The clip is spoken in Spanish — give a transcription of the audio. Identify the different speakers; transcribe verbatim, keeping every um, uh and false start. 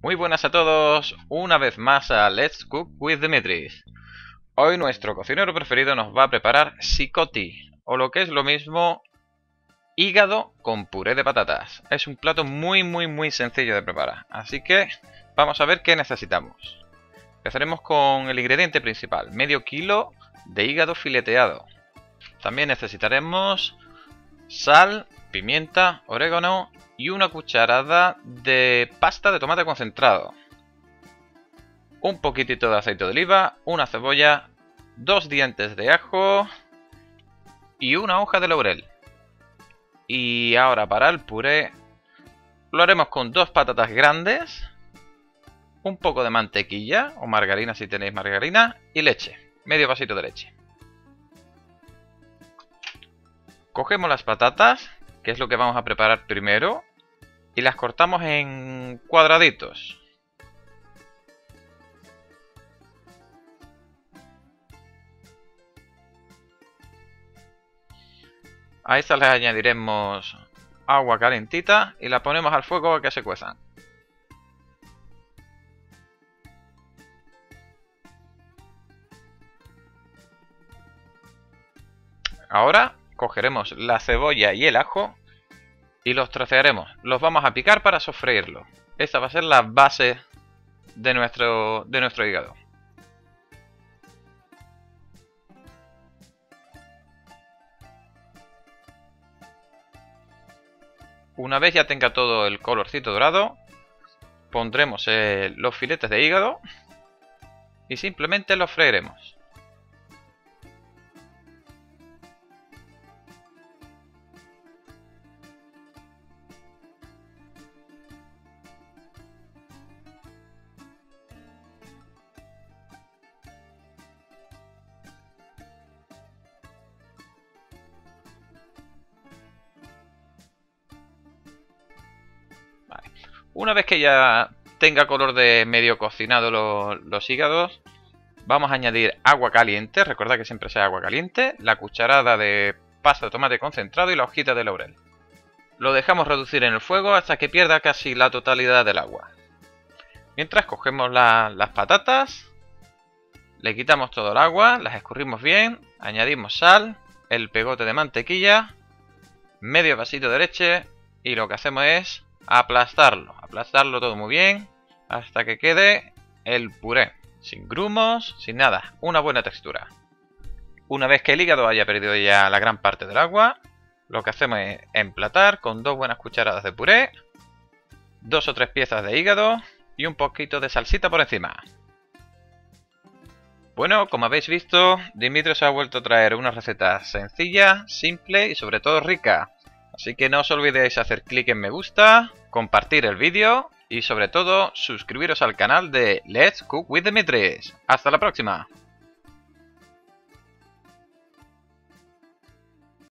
Speaker 1: Muy buenas a todos, una vez más a Let's Cook with Dimitris. Hoy nuestro cocinero preferido nos va a preparar Sikoti, o lo que es lo mismo, hígado con puré de patatas. Es un plato muy muy muy sencillo de preparar, así que vamos a ver qué necesitamos. Empezaremos con el ingrediente principal, medio kilo de hígado fileteado. También necesitaremos sal, pimienta, orégano y una cucharada de pasta de tomate concentrado, un poquitito de aceite de oliva, una cebolla, dos dientes de ajo y una hoja de laurel. Y ahora para el puré lo haremos con dos patatas grandes, un poco de mantequilla o margarina si tenéis margarina y leche, medio vasito de leche. Cogemos las patatas, que es lo que vamos a preparar primero, y las cortamos en cuadraditos. A estas les añadiremos agua calentita y la ponemos al fuego a que se cuezan. Ahora cogeremos la cebolla y el ajo y los trocearemos. Los vamos a picar para sofreírlo. Esta va a ser la base de nuestro, de nuestro hígado. Una vez ya tenga todo el colorcito dorado, pondremos eh, los filetes de hígado y simplemente los freiremos. Vale. Una vez que ya tenga color de medio cocinado los, los hígados, vamos a añadir agua caliente. Recordad que siempre sea agua caliente, la cucharada de pasta de tomate concentrado y la hojita de laurel. Lo dejamos reducir en el fuego hasta que pierda casi la totalidad del agua. Mientras cogemos la, las patatas, le quitamos todo el agua, las escurrimos bien, añadimos sal, el pegote de mantequilla, medio vasito de leche y lo que hacemos es aplastarlo, aplastarlo todo muy bien hasta que quede el puré, sin grumos, sin nada, una buena textura. Una vez que el hígado haya perdido ya la gran parte del agua, lo que hacemos es emplatar con dos buenas cucharadas de puré, dos o tres piezas de hígado y un poquito de salsita por encima. Bueno, como habéis visto, Dimitris ha vuelto a traer una receta sencilla, simple y sobre todo rica. Así que no os olvidéis hacer clic en me gusta, compartir el vídeo y sobre todo suscribiros al canal de Let's Cook with Dimitris. ¡Hasta la próxima!